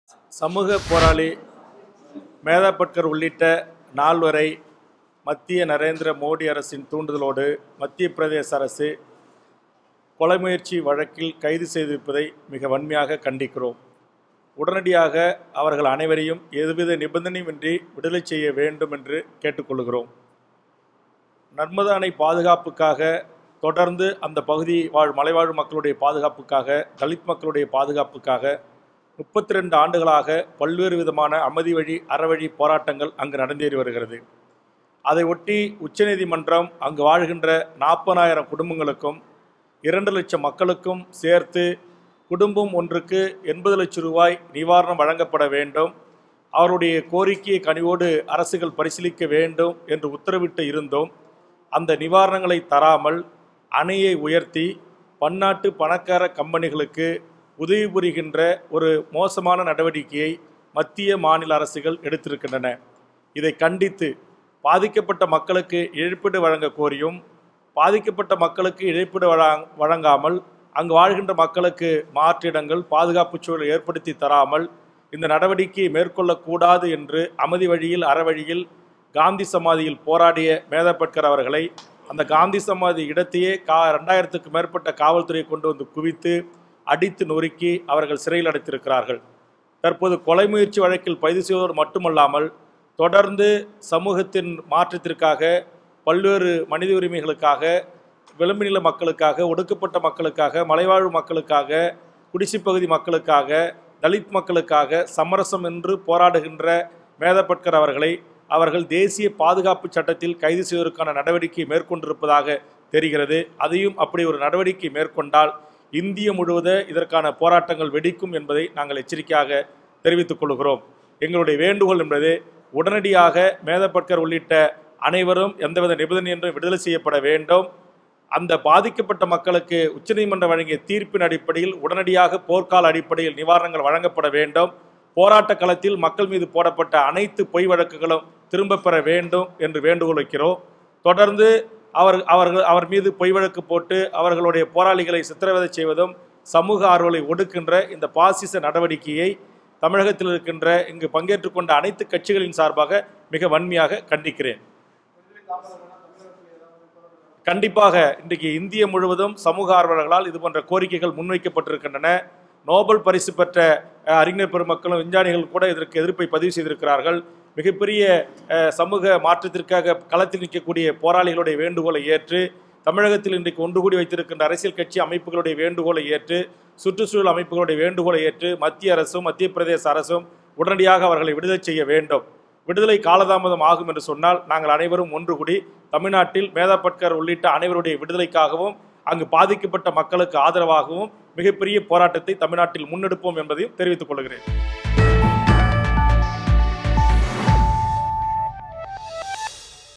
சமூக போராளி மேதா பட்கர் உள்ளிட்ட 4 மத்திய நரேந்திர மோடி அரசின் தூண்டுதலோடு மத்திய பிரதேச அரசு கொலை முயற்சி வழக்கில் கைது செய்திருப்பதை மிக வன்மையாக கண்டிக்கிறோம். உடனடியாக அவர்கள் அனைவரையும் எதுவித நிபந்தனையுமின்றி விடுதலை செய்ய வேண்டும் என்று கேட்டுக்கொள்கிறோம். நர்மதா அணை பாதுகாப்புக்காக தொடர்ந்து அந்த பகுதி மலைவாழ் மக்களுடைய பாதுகாப்புக்காக, தலித் மக்களுடைய பாதுகாப்புக்காக 32 ஆண்டுகளாக பல்வேறு விதமான அமைதி வழி அறவழி போராட்டங்கள் அங்கு நடந்தேறி வருகிறது. அதை ஒட்டி உச்சநீதிமன்றம் அங்கு வாழ்கின்ற 40,000 குடும்பங்களுக்கும் 2 லட்சம் மக்களுக்கும் சேர்த்து குடும்பம் ஒன்றுக்கு 80 லட்சம் ரூபாய் நிவாரணம் வழங்கப்பட வேண்டும், அவருடைய கோரிக்கையை கனிவோடு அரசுகள் பரிசீலிக்க வேண்டும் என்று உத்தரவிட்டு இருந்தோம். அந்த நிவாரணங்களை தராமல் அணையை உயர்த்தி பன்னாட்டு பணக்கார கம்பெனிகளுக்கு உதவி புரிகின்ற ஒரு மோசமான நடவடிக்கையை மத்திய மாநில அரசுகள் எடுத்திருக்கின்றன. இதை கண்டித்து பாதிக்கப்பட்ட மக்களுக்கு இழப்பீடு வழங்க கோரியும், பாதிக்கப்பட்ட மக்களுக்கு இழப்பீடு வழங்காமல் அங்கு வாழ்கின்ற மக்களுக்கு மாற்றிடங்கள், பாதுகாப்பு சூழல் ஏற்படுத்தி தராமல் இந்த நடவடிக்கையை மேற்கொள்ளக்கூடாது என்று அமைதி வழியில் அறவழியில் காந்தி சமாதியில் போராடிய மேதா பட்கர் அவர்களை அந்த காந்தி சமாதி இடத்தையே 2000க்கும் மேற்பட்ட காவல்துறையை கொண்டு வந்து குவித்து அடித்து நொறுக்கி அவர்கள் சிறையில் அடைத்திருக்கிறார்கள். தற்போது கொலை முயற்சி வழக்கில் கைது செய்வதோடு மட்டுமல்லாமல் தொடர்ந்து சமூகத்தின் மாற்றத்திற்காக, பல்வேறு மனித உரிமைகளுக்காக, விளிம்பு நில மக்களுக்காக, ஒடுக்கப்பட்ட மக்களுக்காக, மலைவாழ் மக்களுக்காக, குடிசைப்பகுதி மக்களுக்காக, தலித் மக்களுக்காக சமரசம் என்று போராடுகின்ற மேதா பட்கர் அவர்களை அவர்கள் தேசிய பாதுகாப்பு சட்டத்தில் கைது செய்வதற்கான நடவடிக்கை மேற்கொண்டிருப்பதாக தெரிகிறது. அதையும் அப்படி ஒரு நடவடிக்கை மேற்கொண்டால் இந்திய முழுவதும் இதற்கான போராட்டங்கள் வெடிக்கும் என்பதை நாங்கள் எச்சரிக்கையாக தெரிவித்துக் கொள்கிறோம். எங்களுடைய வேண்டுகோள் என்பது உடனடியாக மேதா பட்கர் உள்ளிட்ட அனைவரும் எந்தவித நிபந்தனையின்றி விடுதலை செய்யப்பட வேண்டும். அந்த பாதிக்கப்பட்ட மக்களுக்கு உச்சநீதிமன்றம் வழங்கிய தீர்ப்பின் அடிப்படையில் உடனடியாக போர்க்கால அடிப்படையில் நிவாரணங்கள் வழங்கப்பட வேண்டும். போராட்ட களத்தில் மக்கள் மீது போடப்பட்ட அனைத்து பொய் வழக்குகளும் திரும்ப பெற வேண்டும் என்று வேண்டுகோள் வைக்கிறோம். தொடர்ந்து அவர் மீது பொய் வழக்கு போட்டு அவர்களுடைய போராளிகளை சித்திரவதை செய்வதும் சமூக ஆர்வலை ஒடுக்கின்ற இந்த பாசிச நடவடிக்கையை தமிழகத்தில் இருக்கின்ற இங்கு பங்கேற்றுக் கொண்ட அனைத்து கட்சிகளின் சார்பாக மிக வன்மையாக கண்டிக்கிறேன். கண்டிப்பாக இன்றைக்கு இந்திய முழுவதும் சமூக ஆர்வலர்களால் இது போன்ற கோரிக்கைகள் முன்வைக்கப்பட்டிருக்கின்றன. நோபல் பரிசு பெற்ற அறிஞர் பெருமக்களும் விஞ்ஞானிகள் கூட இதற்கு எதிர்ப்பை பதிவு செய்திருக்கிறார்கள். மிகப்பெரிய சமூக மாற்றத்திற்காக களத்தில் நிற்கக்கூடிய போராளிகளுடைய வேண்டுகோளை ஏற்று, தமிழகத்தில் இன்றைக்கு ஒன்று கூடி வைத்திருக்கின்ற அரசியல் கட்சி அமைப்புகளுடைய வேண்டுகோளை ஏற்று, சுற்றுச்சூழல் அமைப்புகளுடைய வேண்டுகோளை ஏற்று மத்திய அரசும் மத்திய பிரதேச அரசும் உடனடியாக அவர்களை விடுதலை செய்ய வேண்டும். விடுதலை காலதாமதம் ஆகும் என்று சொன்னால் நாங்கள் அனைவரும் ஒன்று கூடி தமிழ்நாட்டில் மேதா பட்கர் உள்ளிட்ட அனைவருடைய விடுதலைக்காகவும் அங்கு பாதிக்கப்பட்ட மக்களுக்கு ஆதரவாகவும் மிகப்பெரிய போராட்டத்தை தமிழ்நாட்டில் முன்னெடுப்போம் என்பதையும் தெரிவித்துக் கொள்கிறேன்.